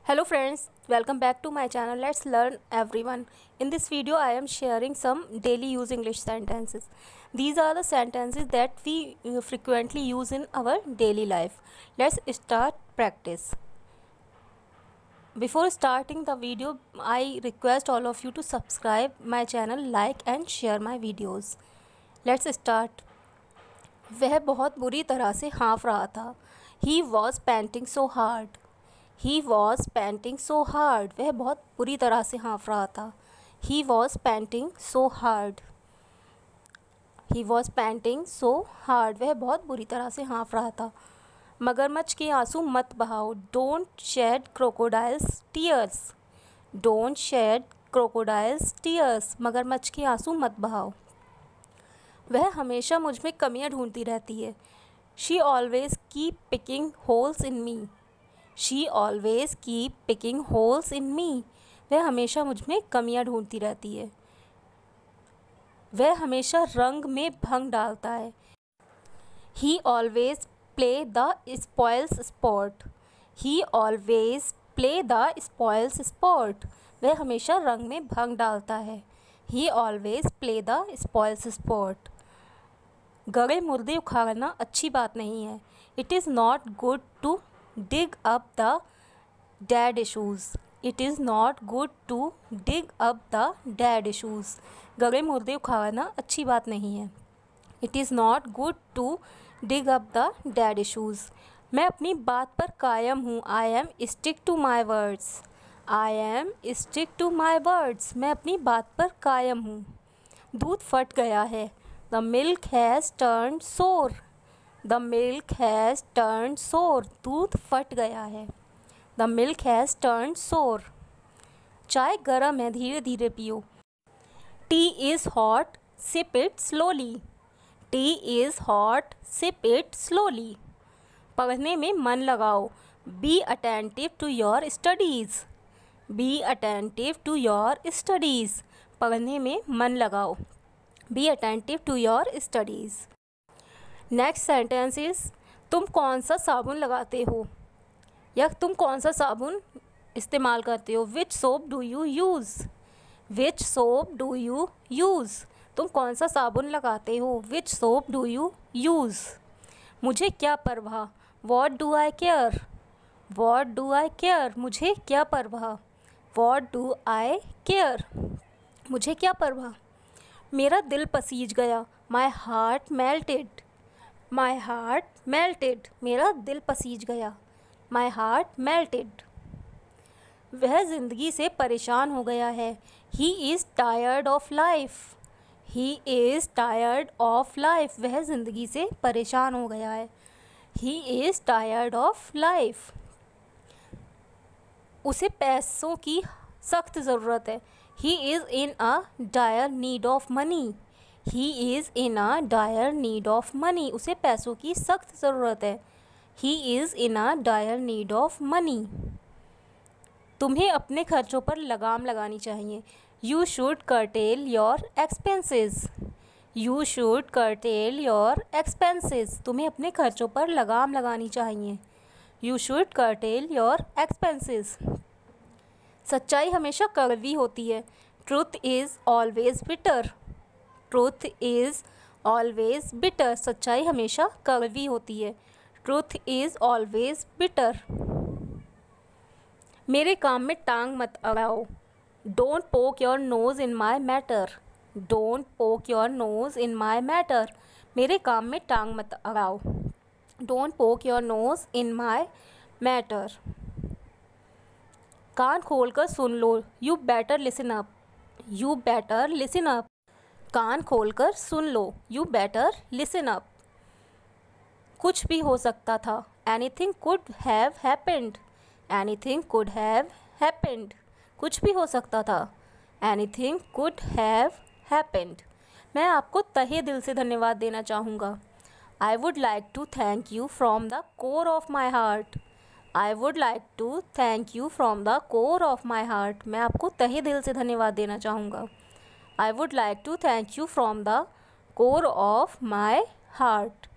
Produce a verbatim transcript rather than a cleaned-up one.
Hello friends, welcome back to my channel. Let's learn everyone. In this video I am sharing some daily use English sentences. These are the sentences that we uh, frequently use in our daily life. Let's start practice. Before starting the video, I request all of you to subscribe my channel, like and share my videos. Let's start. वह बहुत बुरी तरह से हाँफ रहा था. He was panting so hard. He was panting so hard. वह बहुत बुरी तरह से हाँफ रहा था. He was panting so hard. He was panting so hard. वह बहुत बुरी तरह से हाँफ रहा था. मगरमच्छ के आंसू मत बहाओ. Don't shed crocodile's tears. Don't shed crocodile's tears. मगरमच्छ के आंसू मत बहाओ. वह हमेशा मुझ में कमियां ढूंढती रहती है. She always keep picking holes in me. She always keep picking holes in me. वह हमेशा मुझ में कमियां ढूंढती रहती है. वह हमेशा रंग में भंग डालता है. He always play the spoils sport. He always play the spoils sport. वह हमेशा रंग में भंग डालता है. He always play the spoils sport. गड़े मुर्दे उखाड़ना अच्छी बात नहीं है. It is not good to dig up the dead issues. It is not good to dig up the dead issues. गड़े मुर्दे उखाड़ना अच्छी बात नहीं है. It is not good to dig up the dead issues. मैं अपनी बात पर कायम हूँ. I am stick to my words. I am stick to my words. मैं अपनी बात पर कायम हूँ. दूध फट गया है. The milk has turned sour. The milk has turned sour. दूध फट गया है. The milk has turned sour. चाय गरम है, धीरे धीरे पियो. Tea is hot, sip it slowly. Tea is hot, sip it slowly. पढ़ने में मन लगाओ. Be attentive to your studies. Be attentive to your studies. पढ़ने में मन लगाओ. Be attentive to your studies. Next sentence is तुम कौन सा साबुन लगाते हो या तुम कौन सा साबुन इस्तेमाल करते हो. Which soap do you use. Which soap do you use. तुम कौन सा साबुन लगाते हो. Which soap do you use. मुझे क्या परवाह. What do I care. What do I care. मुझे क्या परवाह. What do I care. मुझे क्या परवाह. मेरा दिल पसीज गया. My heart melted. My heart melted. मेरा दिल पसीज गया. My heart melted. वह ज़िंदगी से परेशान हो गया है. He is tired of life. He is tired of life. वह ज़िंदगी से परेशान हो गया है. He is tired of life. उसे पैसों की सख्त ज़रूरत है. He is in a dire need of money. He is in a dire need of money. उसे पैसों की सख्त ज़रूरत है. He is in a dire need of money. तुम्हें अपने खर्चों पर लगाम लगानी चाहिए. You should curtail your expenses. You should curtail your expenses. तुम्हें अपने खर्चों पर लगाम लगानी चाहिए. You should curtail your expenses. सच्चाई हमेशा कड़वी होती है. Truth is always bitter. Truth is always bitter. सच्चाई हमेशा कड़वी होती है. Truth is always bitter. मेरे काम में टांग मत अड़ाओ. Don't poke your nose in my matter. Don't poke your nose in my matter. मेरे काम में टांग मत अड़ाओ. Don't poke your nose in my matter. कान खोल कर सुन लो. You better listen up. You better listen up. कान खोलकर सुन लो. You better listen up. कुछ भी हो सकता था. Anything could have happened. Anything could have happened. कुछ भी हो सकता था. Anything could have happened. मैं आपको तहे दिल से धन्यवाद देना चाहूँगा. I would like to thank you from the core of my heart. I would like to thank you from the core of my heart. मैं आपको तहे दिल से धन्यवाद देना चाहूँगा. I would like to thank you from the core of my heart.